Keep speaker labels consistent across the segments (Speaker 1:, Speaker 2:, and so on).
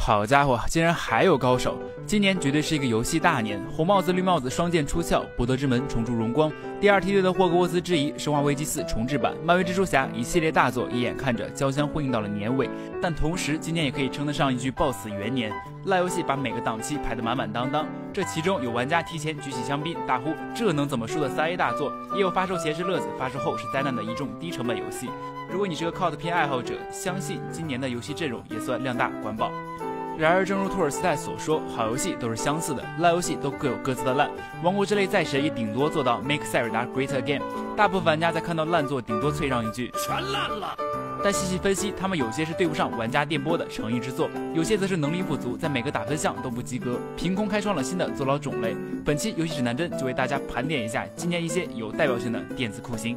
Speaker 1: 好家伙，竟然还有高手！今年绝对是一个游戏大年，红帽子、绿帽子双剑出鞘，博德之门重铸荣光，第二梯队的霍格沃兹之遗、生化危机4重制版、漫威蜘蛛侠一系列大作一眼看着交相辉映到了年尾，但同时今年也可以称得上一句暴死元年。烂游戏把每个档期排得满满当当，这其中有玩家提前举起香槟大呼这能怎么输的3A 大作，也有发售前是乐子，发售后是灾难的一众低成本游戏。如果你是个 COD 片爱好者，相信今年的游戏阵容也算量大管饱。然而，正如托尔斯泰所说，好游戏都是相似的，烂游戏都各有各自的烂。王国之泪再神也顶多做到 Make 塞尔达 Great Again。大部分玩家在看到烂作，顶多啐上一句全烂了。但细细分析，他们有些是对不上玩家电波的诚意之作，有些则是能力不足，在每个打分项都不及格，凭空开创了新的坐牢种类。本期游戏指南针就为大家盘点一下今年一些有代表性的电子酷刑。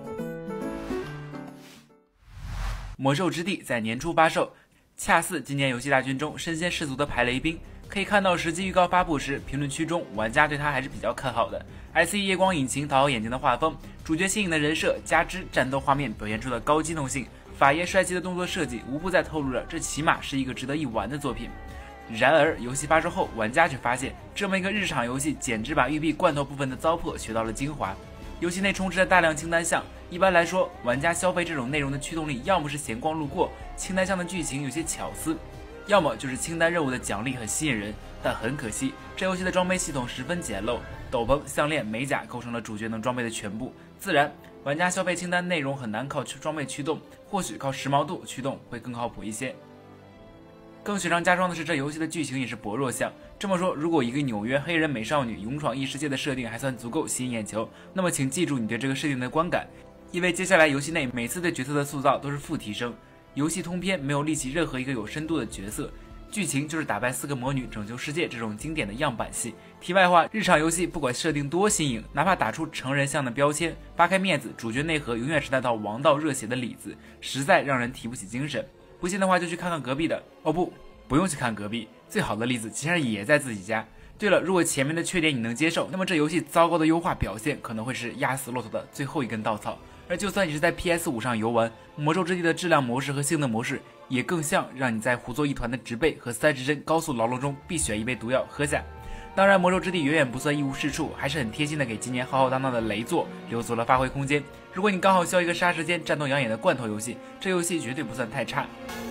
Speaker 1: 魔兽之地在年初发售。恰似今年游戏大军中身先士卒的排雷兵，可以看到实际预告发布时，评论区中玩家对它还是比较看好的。ICE 夜光引擎讨好眼睛的画风，主角新颖的人设，加之战斗画面表现出的高机动性，法爷帅气的动作设计，无不在透露着这起码是一个值得一玩的作品。然而游戏发售后，玩家却发现这么一个日常游戏，简直把育碧罐头部分的糟粕学到了精华。游戏内充斥着大量清单项，一般来说，玩家消费这种内容的驱动力，要么是闲逛路过，清单项的剧情有些巧思，要么就是清单任务的奖励很吸引人。但很可惜，这游戏的装备系统十分简陋，斗篷、项链、美甲构成了主角能装备的全部，自然玩家消费清单内容很难靠装备驱动，或许靠时髦度驱动会更靠谱一些。更雪上加霜的是，这游戏的剧情也是薄弱向。这么说，如果一个纽约黑人美少女勇闯异世界的设定还算足够吸引眼球，那么请记住你对这个设定的观感，因为接下来游戏内每次对角色的塑造都是负提升。游戏通篇没有立起任何一个有深度的角色，剧情就是打败4个魔女拯救世界这种经典的样板戏。题外话，日常游戏不管设定多新颖，哪怕打出成人向的标签，扒开面子，主角内核永远是那套王道热血的里子，实在让人提不起精神。不信的话就去看看隔壁的，不用去看隔壁，最好的例子其实也在自己家。对了，如果前面的缺点你能接受，那么这游戏糟糕的优化表现可能会是压死骆驼的最后一根稻草。而就算你是在 PS5 上游玩，魔兽之地的质量模式和性能模式也更像让你在胡作一团的植被和30帧高速牢笼中必选一杯毒药喝下。当然，魔兽之地远远不算一无是处，还是很贴心的给今年浩浩荡荡的雷作留足了发挥空间。如果你刚好需要一个杀时间、战斗养眼的罐头游戏，这游戏绝对不算太差。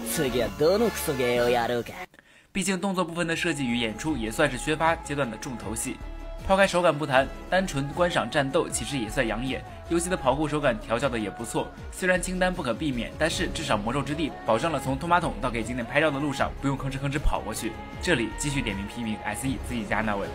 Speaker 1: 毕竟动作部分的设计与演出也算是宣发阶段的重头戏。抛开手感不谈，单纯观赏战斗其实也算养眼。游戏的跑酷手感调教的也不错，虽然清单不可避免，但是至少魔兽之地保证了从拖马桶到给景点拍照的路上不用吭哧吭哧跑过去。这里继续点名批评 SE 自己家那位。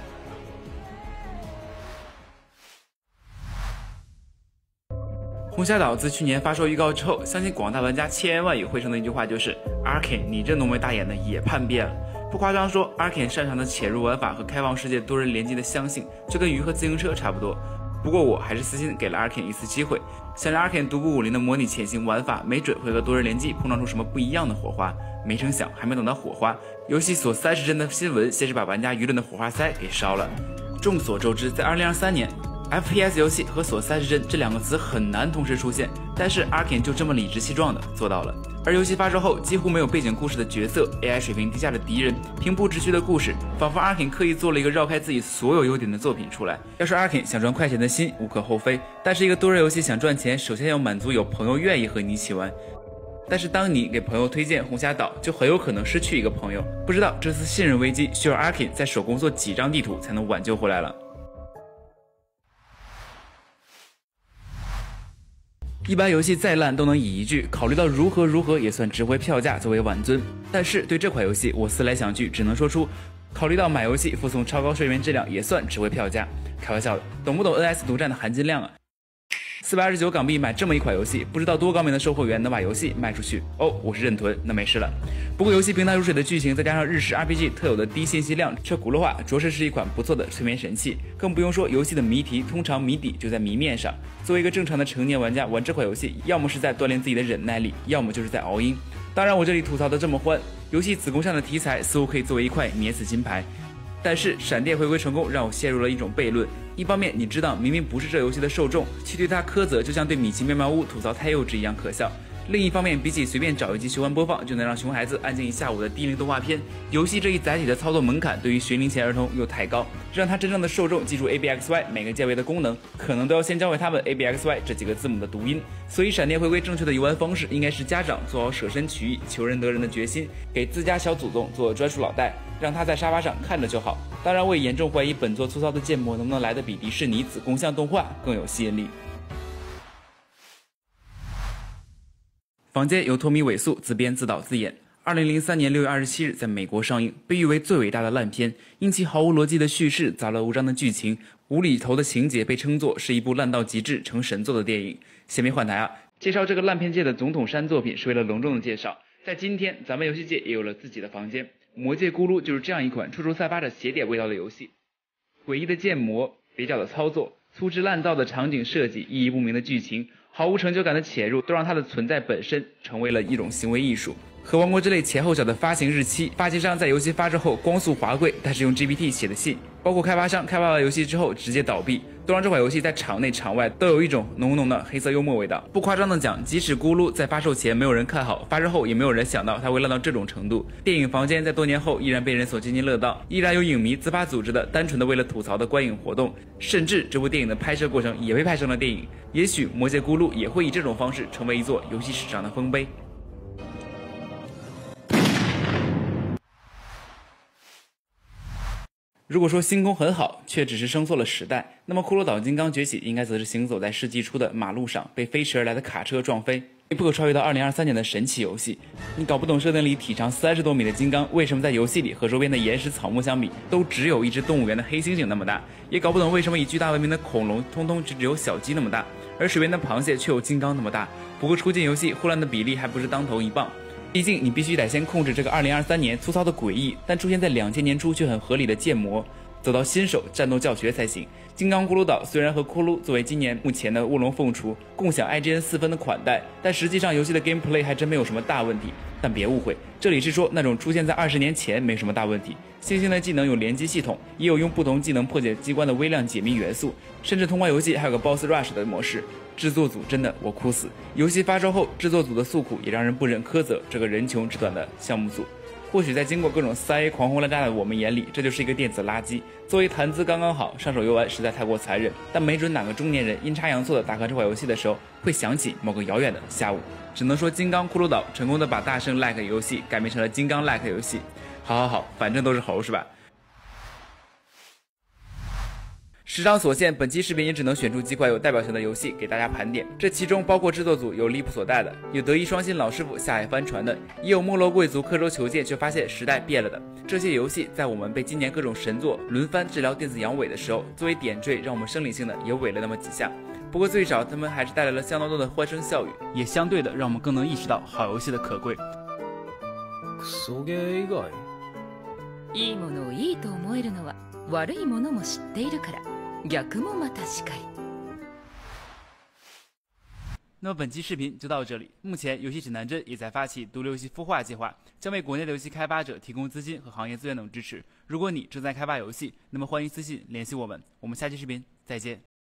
Speaker 1: 红霞岛自去年发售预告之后，相信广大玩家千言万语汇成的一句话就是 Arkane 你这浓眉大眼的也叛变了。不夸张说， Arkane 擅长的潜入玩法和开放世界多人联机的相性，就跟鱼和自行车差不多。不过我还是私心给了 Arkane 一次机会，想着 Arkane 独孤武林的模拟潜行玩法，没准会和多人联机碰撞出什么不一样的火花。没成想，还没等到火花，游戏所30帧的新闻先是把玩家舆论的火花塞给烧了。众所周知，在2023年FPS 游戏和锁30帧这2个词很难同时出现，但是 Arkane 就这么理直气壮的做到了。而游戏发售后，几乎没有背景故事的角色， AI 水平低下的敌人，平铺直叙的故事，仿佛 Arkane 刻意做了一个绕开自己所有优点的作品出来。要说 Arkane 想赚快钱的心无可厚非，但是一个多人游戏想赚钱，首先要满足有朋友愿意和你一起玩。但是当你给朋友推荐红霞岛，就很有可能失去一个朋友。不知道这次信任危机需要 Arkane 在手工做几张地图才能挽救回来了。一般游戏再烂都能以一句考虑到如何也算值回票价作为挽尊，但是对这款游戏我思来想去，只能说出考虑到买游戏附送超高睡眠质量也算值回票价。开玩笑的，懂不懂 NS 独占的含金量啊？429港币买这么一款游戏，不知道多高明的售货员能把游戏卖出去哦。我是认屯，那没事了。不过游戏平淡如水的剧情，再加上日式 RPG 特有的低信息量，这轱辘话着实是一款不错的催眠神器。更不用说游戏的谜题，通常谜底就在谜面上。作为一个正常的成年玩家玩这款游戏，要么是在锻炼自己的忍耐力，要么就是在熬鹰。当然我这里吐槽的这么欢，游戏子宫上的题材似乎可以作为一块免死金牌。但是闪电回归成功让我陷入了一种悖论，一方面你知道明明不是这游戏的受众，去对它苛责就像对米奇妙妙屋吐槽太幼稚一样可笑， 另一方面，比起随便找一集循环播放就能让熊孩子安静一下午的低龄动画片，游戏这一载体的操作门槛对于学龄前儿童又太高，让他真正的受众记住 ABXY 每个键位的功能，可能都要先教会他们 ABXY 这几个字母的读音。所以，闪电回归正确的游玩方式应该是家长做好舍身取义、求人得人的决心，给自家小祖宗做专属老带，让他在沙发上看着就好。当然，我也严重怀疑本作粗糙的建模能不能来得比迪士尼子宫向动画更有吸引力。坊间由托米·韦素自编自导自演，2003年6月27日在美国上映，被誉为最伟大的烂片，因其毫无逻辑的叙事、杂乱无章的剧情、无厘头的情节，被称作是一部烂到极致、成神作的电影。先别换台啊，介绍这个烂片界的总统山作品是为了隆重的介绍。在今天，咱们游戏界也有了自己的房间，魔界咕噜就是这样一款处处散发着邪典味道的游戏。诡异的建模、蹩脚的操作、粗制滥造的场景设计、意义不明的剧情、毫无成就感的潜入，都让它的存在本身成为了一种行为艺术。和王国之泪前后脚的发行日期，发行商在游戏发售后光速滑跪，但是用 GPT 写的信，包括开发商开发完游戏之后直接倒闭，都让这款游戏在场内场外都有一种浓浓的黑色幽默味道。不夸张的讲，即使咕噜在发售前没有人看好，发售后也没有人想到它会烂到这种程度。电影房间在多年后依然被人所津津乐道，依然有影迷自发组织的单纯的为了吐槽的观影活动，甚至这部电影的拍摄过程也被拍成了电影。也许魔界咕噜也会以这种方式成为一座游戏史上的丰碑。如果说星空很好，却只是生错了时代，那么骷髅岛金刚崛起应该则是行走在世纪初的马路上，被飞驰而来的卡车撞飞，被迫超越到2023年的神奇游戏。你搞不懂设定里体长30多米的金刚为什么在游戏里和周边的岩石草木相比，都只有一只动物园的黑猩猩那么大，也搞不懂为什么以巨大闻名的恐龙通通只有小鸡那么大，而水边的螃蟹却有金刚那么大。不过出进游戏混乱的比例还不是当头一棒。毕竟你必须得先控制这个2023年粗糙的诡异，但出现在2000年初却很合理的建模，走到新手战斗教学才行。金刚咕噜岛虽然和骷髅作为今年目前的卧龙凤雏共享 IGN 4分的款待，但实际上游戏的 gameplay 还真没有什么大问题。但别误会，这里是说那种出现在20年前没什么大问题。星星的技能有联机系统，也有用不同技能破解机关的微量解谜元素，甚至通关游戏还有个 boss rush 的模式。制作组真的我哭死。游戏发售后，制作组的诉苦也让人不忍苛责这个人穷志短的项目组。或许在经过各种3A 狂轰滥炸的我们眼里，这就是一个电子垃圾。作为谈资刚刚好，上手游玩实在太过残忍。但没准哪个中年人阴差阳错的打开这款游戏的时候，会想起某个遥远的下午。只能说金刚骷髅岛成功的把大圣 like 游戏改编成了金刚 like 游戏。好，反正都是猴是吧？时长所限，本期视频也只能选出几款有代表性的游戏给大家盘点。这其中包括制作组有离谱所带的，有德艺双馨老师傅下海帆船的，也有没落贵族刻舟求剑却发现时代变了的。这些游戏在我们被今年各种神作轮番治疗电子阳痿的时候，作为点缀，让我们生理性的也痿了那么几下。不过最少他们还是带来了相当多的欢声笑语，也相对的让我们更能意识到好游戏的可贵。
Speaker 2: クソゲー以外、
Speaker 3: いいものをいいと思えるのは悪いものも知っているから。逆もまたしかり。
Speaker 1: 那么本期视频就到这里。目前游戏指南针也在发起独立游戏孵化计划，将为国内的游戏开发者提供资金和行业资源等支持。如果你正在开发游戏，那么欢迎私信联系我们。我们下期视频再见。